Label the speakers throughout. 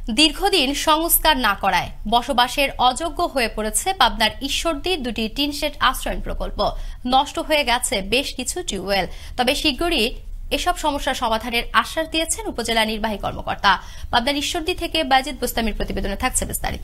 Speaker 1: দীর্ঘদিন সংস্কার না করায় বসবাসের অযোগ্য হয়ে পড়েছে পাবনার ঈশ্বরদীর দুটি টিনশেড আশ্রয়ণ প্রকল্প। নষ্ট হয়ে গেছে বেশ কিছু টিউবওয়েল। তবে শীঘ্রই এসব সমস্যার সমাধানের আশ্বাস দিয়েছেন উপজেলা নির্বাহী কর্মকর্তা। পাবনার ঈশ্বরদী থেকে বাজিদ বুস্তামির প্রতিবেদনে থাকছে বিস্তারিত।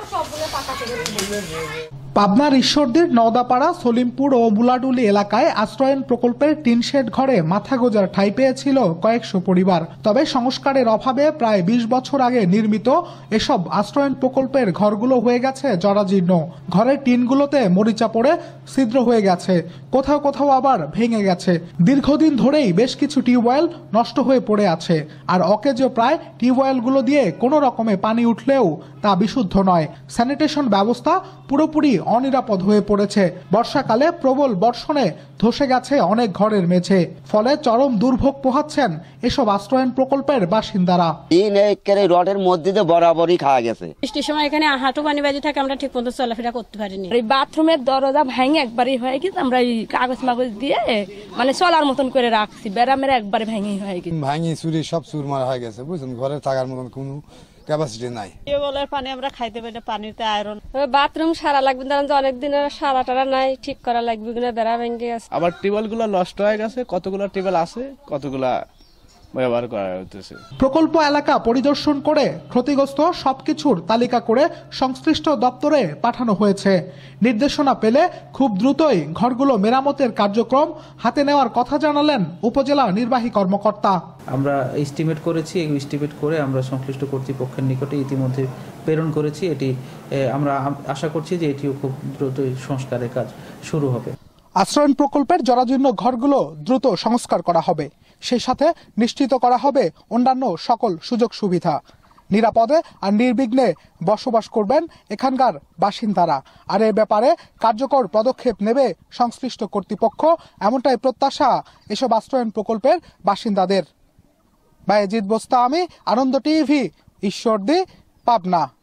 Speaker 2: পাবনার ঈশ্বরদীর নওদাপাড়া, সলিমপুর ও বুলাডুলি এলাকায় আশ্রয়ণ প্রকল্পের টিনশেড ঘরে মাথা গোঁজার ঠাঁই পেয়েছিল কয়েকশো পরিবার। তবে সংস্কারের অভাবে প্রায় ২০ বছর আগে নির্মিত এসব আশ্রয়ণ প্রকল্পের ঘরগুলো হয়ে গেছে জরাজীর্ণ। ঘরের টিনগুলোতে মরিচা পড়ে ছিদ্র হয়ে গেছে, কোথাও কোথাও আবার ভেঙে গেছে। দীর্ঘদিন ধরেই বেশ কিছু টিউবওয়েল নষ্ট হয়ে পড়ে আছে, আর অকেজো প্রায় টিউবওয়েলগুলো দিয়ে কোনো রকমে পানি উঠলেও তা বিশুদ্ধ নয়। স্যানিটেশন ব্যবস্থা পুরোপুরি অনিরাপদ হয়ে পড়েছে। বর্ষাকালে প্রবল বর্ষণে ধসে গেছে অনেক ঘরের মেঝে, ফলে চরম দুর্ভোগ পোহাচ্ছেন এসব আশ্রয়ণ প্রকল্পের বাসিন্দারা।
Speaker 3: রডের মধ্যে দিয়ে বরাবরই খাওয়া গেছে।
Speaker 4: বৃষ্টির সময় এখানে হাঁটু পানি বাজি থাকে, আমরা ঠিক মতো চলাফেরা করতে পারিনি। এই বাথরুমের দরজা ভেঙে একবারই হয়ে গেছে। আমরা এই কাগজ মাগজ দিয়ে মানে চলার মতন করে রাখছি, বেড়ামের একবারে ভেঙে হয়ে গেছে।
Speaker 5: ভাঙি চুরি সব চুরমার হয়ে গেছে, বুঝছেন। ঘরে থাকার মতন কোনো ক্যাপাসিটি নাই।
Speaker 4: টিউবওয়েলের পানি আমরা খাইতে পারি, পানিতে আয়রন।
Speaker 6: বাথরুম সারা লাগবে, অনেকদিন সারা টারা নাই, ঠিক করা লাগবে কিনা, বেড়া ভেঙে গেছে।
Speaker 7: আবার টিউবওয়েল গুলো নষ্ট হয়ে গেছে, কতগুলো টিউবওয়েল আছে, কতগুলা ব্যবহার করা হচ্ছে।
Speaker 2: প্রকল্প এলাকা পরিদর্শন করে ক্ষতিগ্রস্ত সবকিছুর তালিকা করে সংশ্লিষ্ট দপ্তরে পাঠানো হয়েছে। নির্দেশনা পেলে খুব দ্রুতই ঘরগুলো মেরামতের কার্যক্রম হাতে নেওয়ার কথা জানালেন উপজেলা নির্বাহী কর্মকর্তা।
Speaker 8: আমরা এস্টিমেট করেছি, এই এস্টিমেট করে আমরা সংশ্লিষ্ট কর্তৃপক্ষের নিকটে ইতিমধ্যে প্রেরণ করেছি। এটি আমরা আশা করছি যে এটিও খুব দ্রুতই সংস্কারের কাজ শুরু হবে।
Speaker 2: আশ্রয়ণ প্রকল্পের জরাজীর্ণ ঘরগুলো দ্রুত সংস্কার করা হবে, সেই সাথে নিশ্চিত করা হবে অন্যান্য সকল সুযোগ সুবিধা। নিরাপদে আর নির্বিঘ্নে বসবাস করবেন এখানকার বাসিন্দারা। আর এ ব্যাপারে কার্যকর পদক্ষেপ নেবে সংশ্লিষ্ট কর্তৃপক্ষ, এমনটাই প্রত্যাশা এসব আশ্রয়ণ প্রকল্পের বাসিন্দাদের। বাজিদ বুস্তামি, আনন্দ টিভি, ঈশ্বরদী, পাবনা।